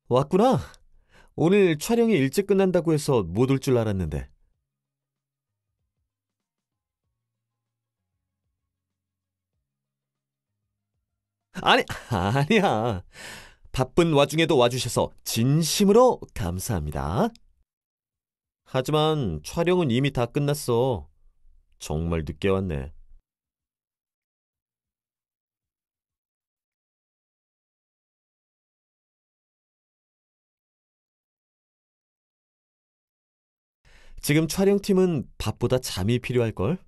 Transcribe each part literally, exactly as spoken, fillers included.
왔구나. 오늘 촬영이 일찍 끝난다고 해서 못 올 줄 알았는데. 아니, 아니야. 바쁜 와중에도 와주셔서 진심으로 감사합니다. 하지만 촬영은 이미 다 끝났어. 정말 늦게 왔네. 지금 촬영팀은 밥보다 잠이 필요할걸?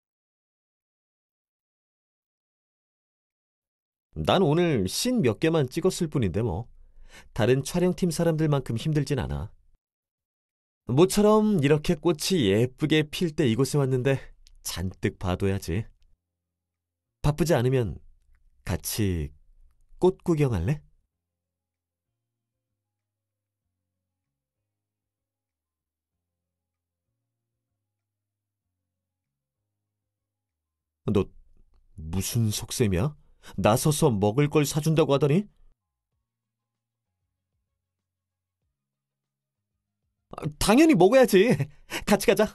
난 오늘 씬 몇 개만 찍었을 뿐인데 뭐. 다른 촬영팀 사람들만큼 힘들진 않아. 모처럼 이렇게 꽃이 예쁘게 필 때 이곳에 왔는데 잔뜩 봐둬야지. 바쁘지 않으면 같이 꽃 구경할래? 너 무슨 속셈이야? 나서서 먹을 걸 사준다고 하더니? 아, 당연히 먹어야지. 같이 가자.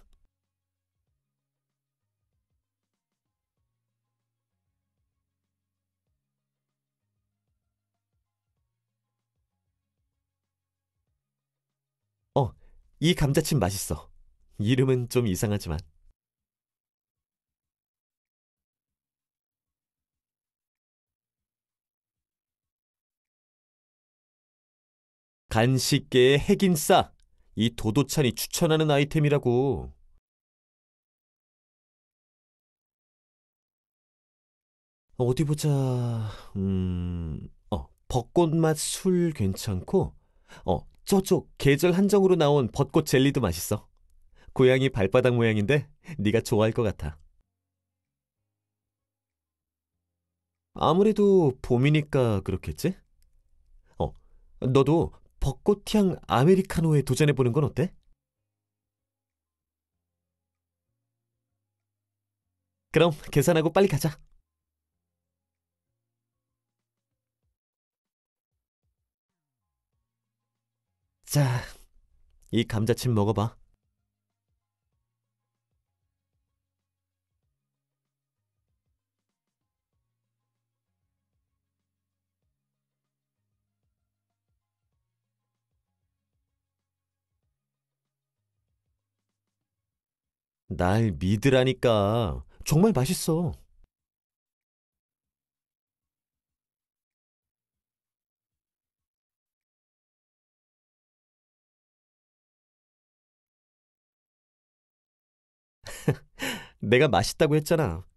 어, 이 감자칩 맛있어. 이름은 좀 이상하지만. 간식계의 핵인싸. 이 도도찬이 추천하는 아이템이라고. 어디 보자. 음, 어, 벚꽃맛 술 괜찮고, 어, 저쪽 계절 한정으로 나온 벚꽃 젤리도 맛있어. 고양이 발바닥 모양인데 네가 좋아할 것 같아. 아무래도 봄이니까 그렇겠지? 어, 너도 벚꽃향 아메리카노에 도전해보는 건 어때? 그럼 계산하고 빨리 가자. 자, 이 감자칩 먹어봐. 날 믿으라니까. 정말 맛있어. 내가 맛있다고 했잖아.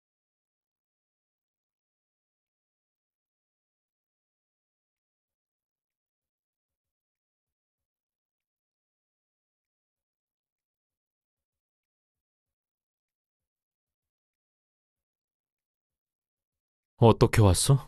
어떻게 왔어?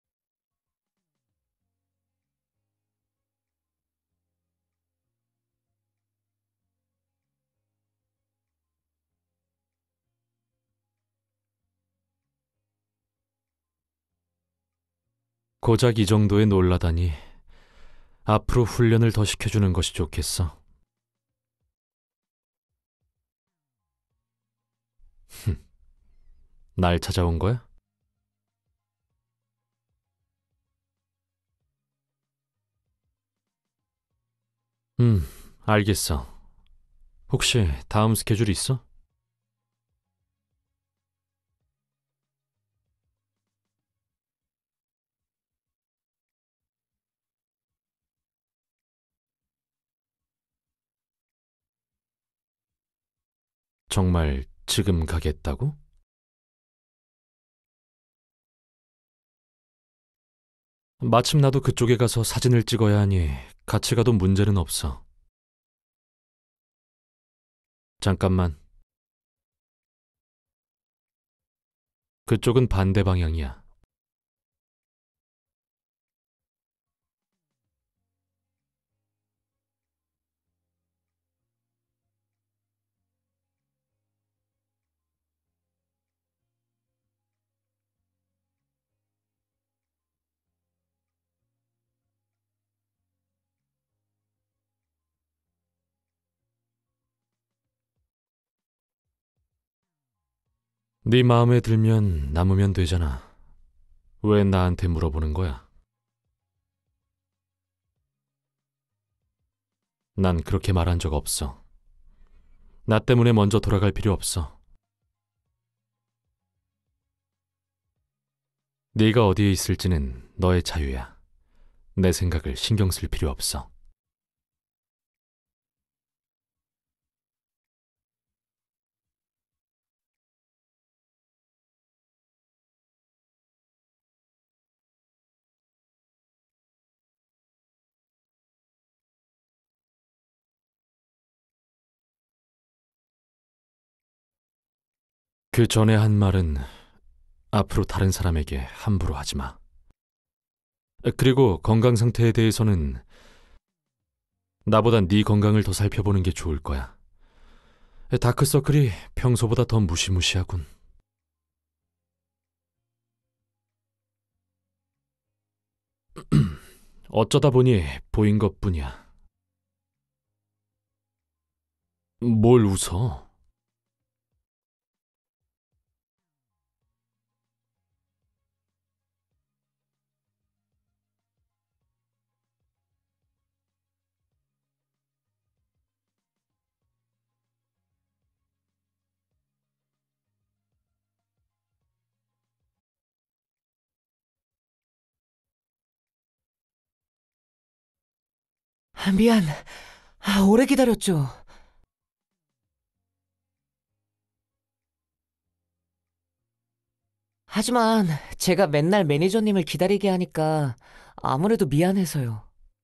고작 이 정도에 놀라다니. 앞으로 훈련을 더 시켜주는 것이 좋겠어. 날 찾아온 거야? 음, 알겠어. 혹시 다음 스케줄 있어? 정말 지금 가겠다고? 마침 나도 그쪽에 가서 사진을 찍어야 하니 같이 가도 문제는 없어. 잠깐만, 그쪽은 반대 방향이야. 네 마음에 들면 남으면 되잖아. 왜 나한테 물어보는 거야? 난 그렇게 말한 적 없어. 나 때문에 먼저 돌아갈 필요 없어. 네가 어디에 있을지는 너의 자유야. 내 생각을 신경 쓸 필요 없어. 그 전에 한 말은 앞으로 다른 사람에게 함부로 하지 마. 그리고 건강 상태에 대해서는 나보다 네 건강을 더 살펴보는 게 좋을 거야. 다크서클이 평소보다 더 무시무시하군. 어쩌다 보니 보인 것뿐이야. 뭘 웃어? 아, 미안. 아, 오래 기다렸죠. 하지만 제가 맨날 매니저님을 기다리게 하니까 아무래도 미안해서요.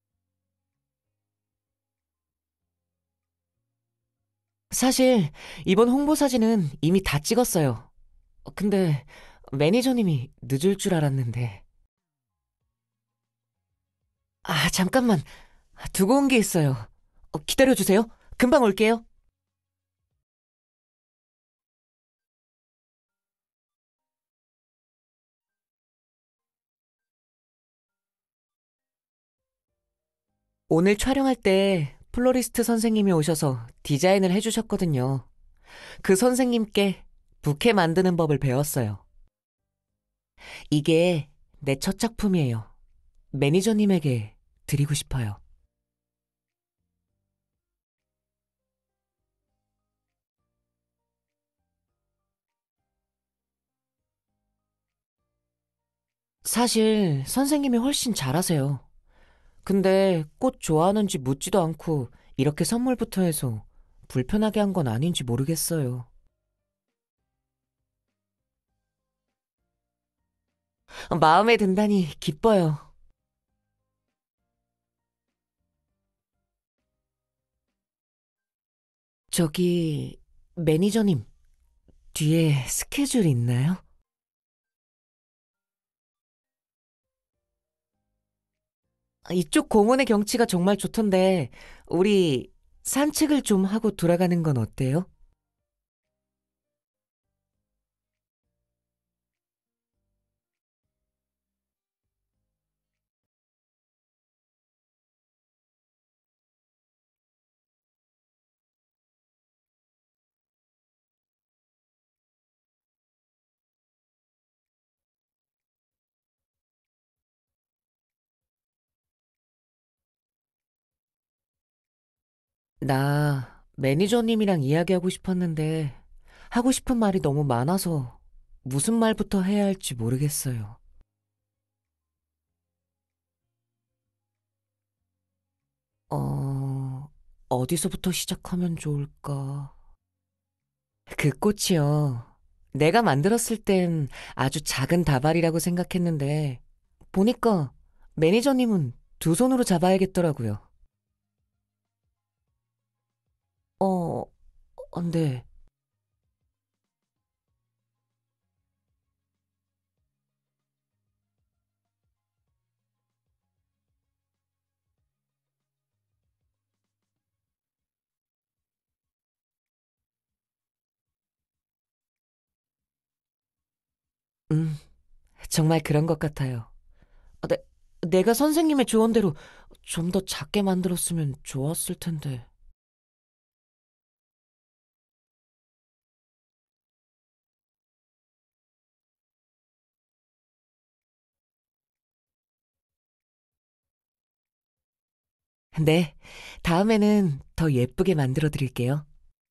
사실 이번 홍보 사진은 이미 다 찍었어요. 어, 근데 매니저님이 늦을 줄 알았는데. 아, 잠깐만. 두고 온 게 있어요. 어, 기다려주세요. 금방 올게요. 오늘 촬영할 때 플로리스트 선생님이 오셔서 디자인을 해주셨거든요. 그 선생님께 부케 만드는 법을 배웠어요. 이게 내 첫 작품이에요. 매니저님에게 드리고 싶어요. 사실 선생님이 훨씬 잘하세요. 근데 꽃 좋아하는지 묻지도 않고 이렇게 선물부터 해서 불편하게 한 건 아닌지 모르겠어요. 마음에 든다니 기뻐요. 저기, 매니저님, 뒤에 스케줄 있나요? 이쪽 공원의 경치가 정말 좋던데, 우리 산책을 좀 하고 돌아가는 건 어때요? 나 매니저님이랑 이야기하고 싶었는데, 하고 싶은 말이 너무 많아서 무슨 말부터 해야 할지 모르겠어요. 어, 어디서부터 시작하면 좋을까? 그 꽃이요. 내가 만들었을 땐 아주 작은 다발이라고 생각했는데, 보니까 매니저님은 두 손으로 잡아야겠더라고요. 어, 어, 네. 음, 정말 그런 것 같아요. 아, 내, 내가 선생님의 조언대로 좀 더 작게 만들었으면 좋았을 텐데. 네, 다음에는 더 예쁘게 만들어 드릴게요.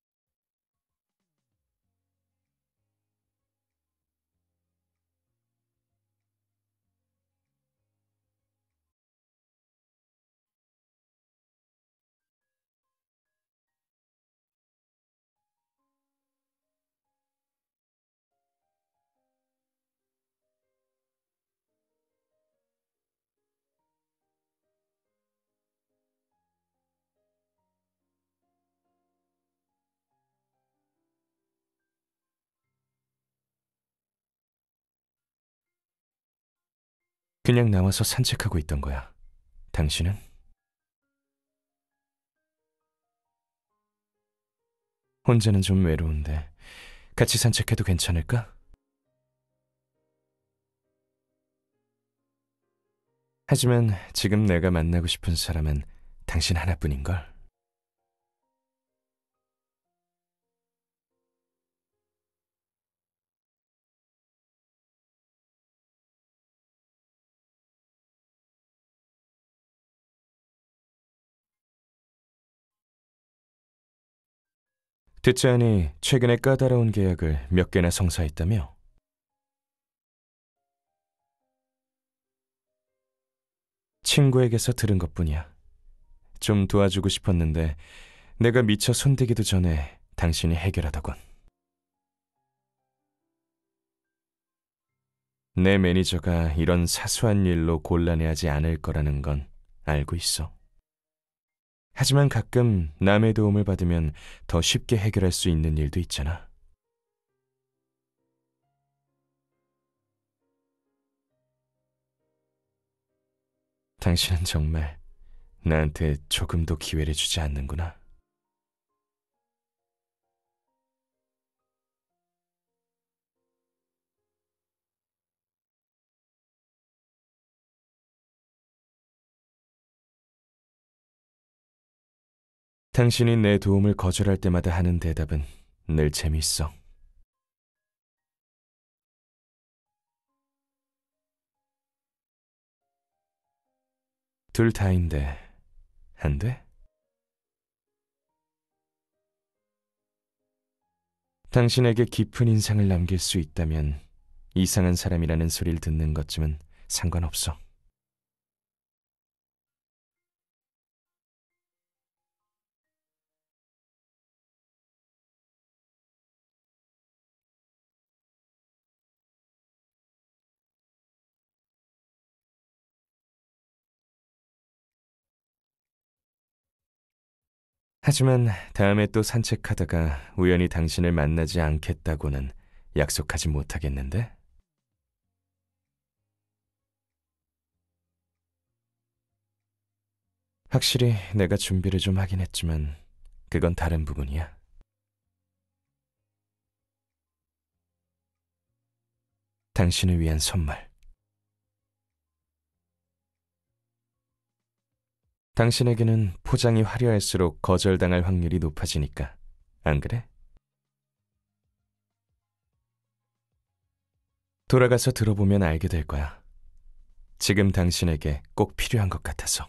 그냥 나와서 산책하고 있던 거야. 당신은? 혼자는 좀 외로운데 같이 산책해도 괜찮을까? 하지만 지금 내가 만나고 싶은 사람은 당신 하나뿐인걸. 듣자하니 최근에 까다로운 계약을 몇 개나 성사했다며? 친구에게서 들은 것뿐이야. 좀 도와주고 싶었는데 내가 미처 손대기도 전에 당신이 해결하더군. 내 매니저가 이런 사소한 일로 곤란해하지 않을 거라는 건 알고 있어. 하지만 가끔 남의 도움을 받으면 더 쉽게 해결할 수 있는 일도 있잖아. 당신은 정말 나한테 조금도 기회를 주지 않는구나. 당신이 내 도움을 거절할 때마다 하는 대답은 늘 재미있어. 둘 다인데 안 돼? 당신에게 깊은 인상을 남길 수 있다면 이상한 사람이라는 소리를 듣는 것쯤은 상관없어. 하지만 다음에 또 산책하다가 우연히 당신을 만나지 않겠다고는 약속하지 못하겠는데? 확실히 내가 준비를 좀 하긴 했지만 그건 다른 부분이야. 당신을 위한 선물. 당신에게는 포장이 화려할수록 거절당할 확률이 높아지니까. 안 그래? 돌아가서 들어보면 알게 될 거야. 지금 당신에게 꼭 필요한 것 같아서.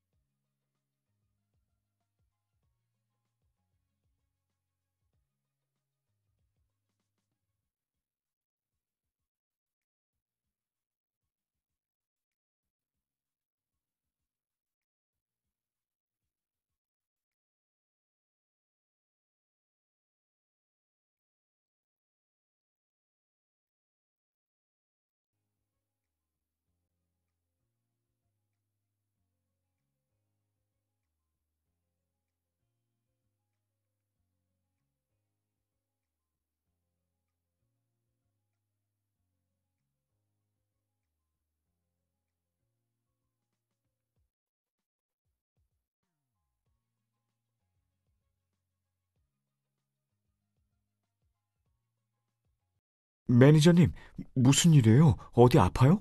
매니저님, 무슨 일이에요? 어디 아파요?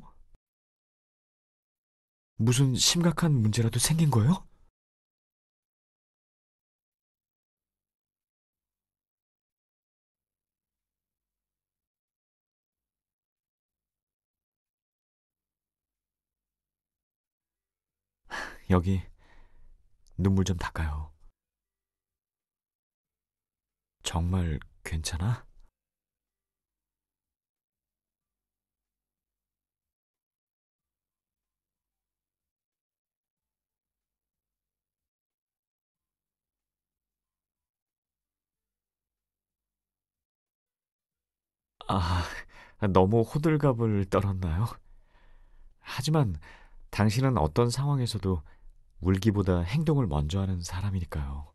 무슨 심각한 문제라도 생긴 거예요? 여기 눈물 좀 닦아요. 정말 괜찮아? 아, 너무 호들갑을 떨었나요? 하지만 당신은 어떤 상황에서도 울기보다 행동을 먼저 하는 사람이니까요.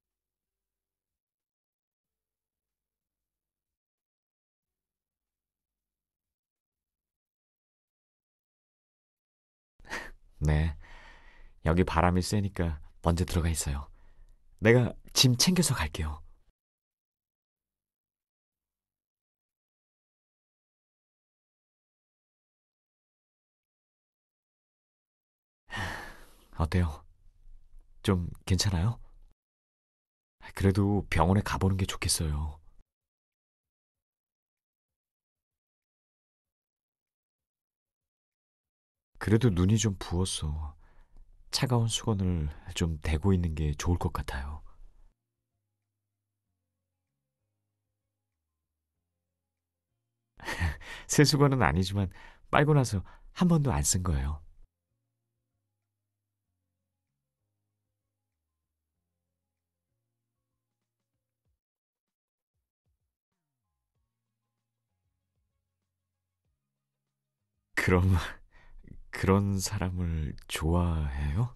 네, 여기 바람이 세니까 먼저 들어가 있어요. 내가 짐 챙겨서 갈게요. 어때요? 좀 괜찮아요? 그래도 병원에 가보는 게 좋겠어요. 그래도 눈이 좀 부었어. 차가운 수건을 좀 대고 있는 게 좋을 것 같아요. 새 수건은 아니지만 빨고 나서 한 번도 안 쓴 거예요. 그럼 그런 사람을 좋아해요?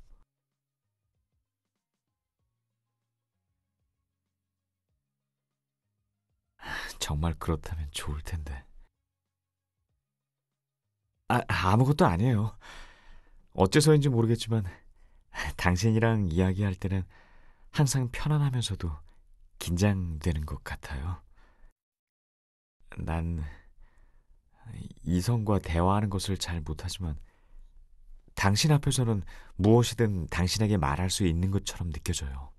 정말 그렇다면 좋을 텐데. 아, 아무것도 아니에요. 어째서인지 모르겠지만 당신이랑 이야기할 때는 항상 편안하면서도 긴장되는 것 같아요. 난 이성과 대화하는 것을 잘 못하지만 당신 앞에서는 무엇이든 당신에게 말할 수 있는 것처럼 느껴져요.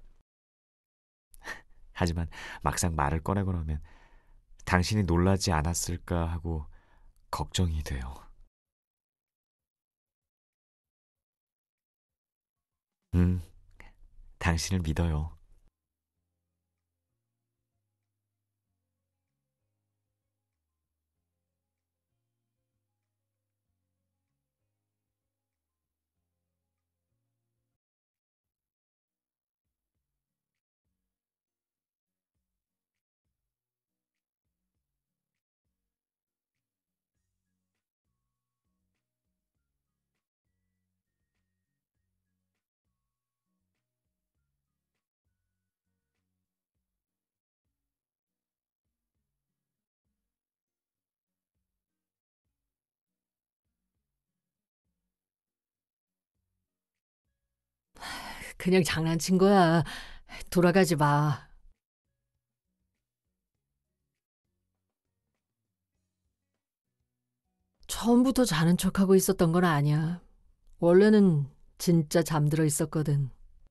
하지만 막상 말을 꺼내고 나면 당신이 놀라지 않았을까 하고 걱정이 돼요. 음, 당신을 믿어요. 그냥 장난친 거야. 돌아가지 마. 처음부터 자는 척하고 있었던 건 아니야. 원래는 진짜 잠들어 있었거든.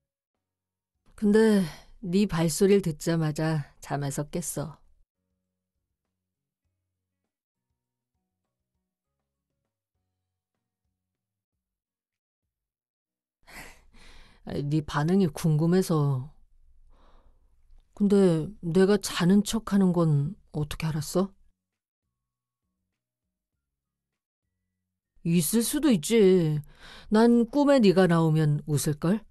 근데 네 발소리를 듣자마자 잠에서 깼어. 아, 네 반응이 궁금해서. 근데 내가 자는 척하는 건 어떻게 알았어? 있을 수도 있지. 난 꿈에 네가 나오면 웃을걸?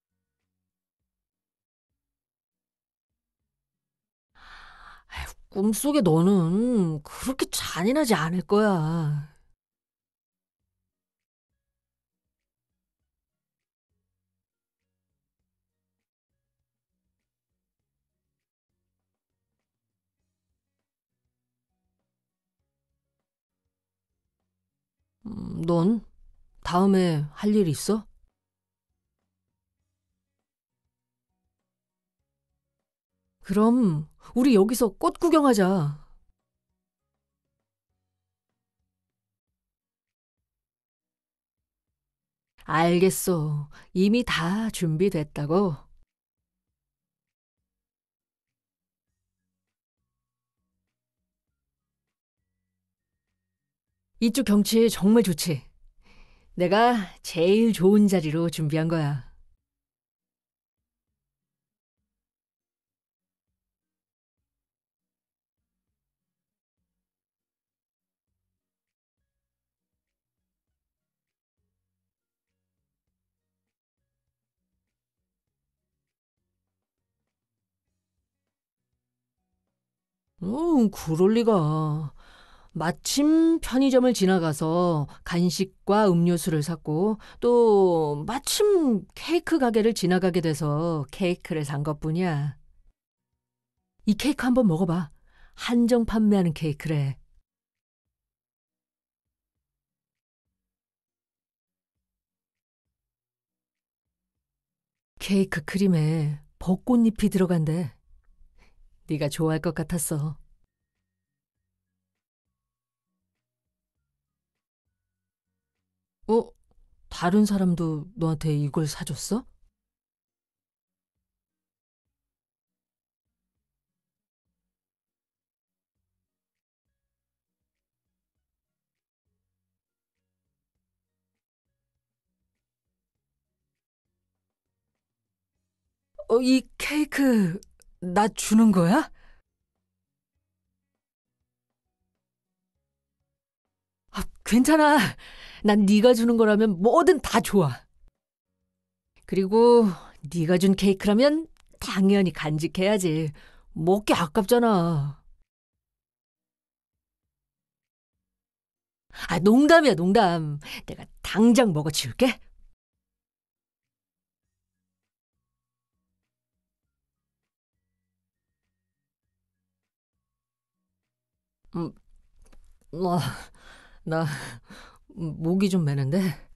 꿈속에 너는 그렇게 잔인하지 않을 거야. 음, 넌 다음에 할 일 있어? 그럼 우리 여기서 꽃 구경하자. 알겠어. 이미 다 준비됐다고. 이쪽 경치 정말 좋지? 내가 제일 좋은 자리로 준비한 거야. 음, 그럴 리가. 마침 편의점을 지나가서 간식과 음료수를 샀고, 또 마침 케이크 가게를 지나가게 돼서 케이크를 산 것뿐이야. 이 케이크 한번 먹어봐. 한정 판매하는 케이크래. 케이크 크림에 벚꽃잎이 들어간대. 네가 좋아할 것 같았어. 어? 다른 사람도 너한테 이걸 사줬어? 어, 이 케이크 나 주는 거야? 아, 괜찮아. 난 네가 주는 거라면 뭐든 다 좋아. 그리고 네가 준 케이크라면 당연히 간직해야지. 먹기 아깝잖아. 아, 농담이야, 농담. 내가 당장 먹어치울게. 음, 와, 나 목이 좀 메는데.